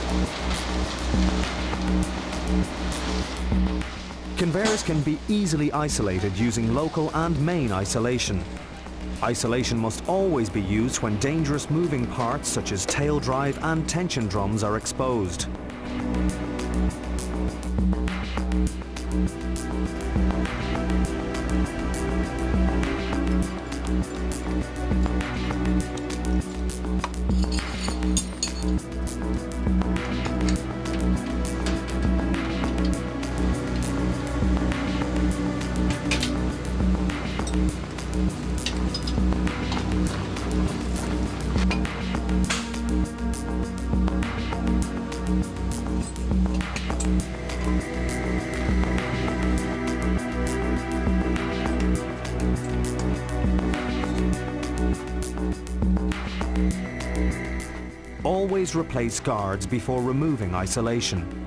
Conveyors can be easily isolated using local and main isolation. Isolation must always be used when dangerous moving parts such as tail drive and tension drums are exposed. Always replace guards before removing isolation.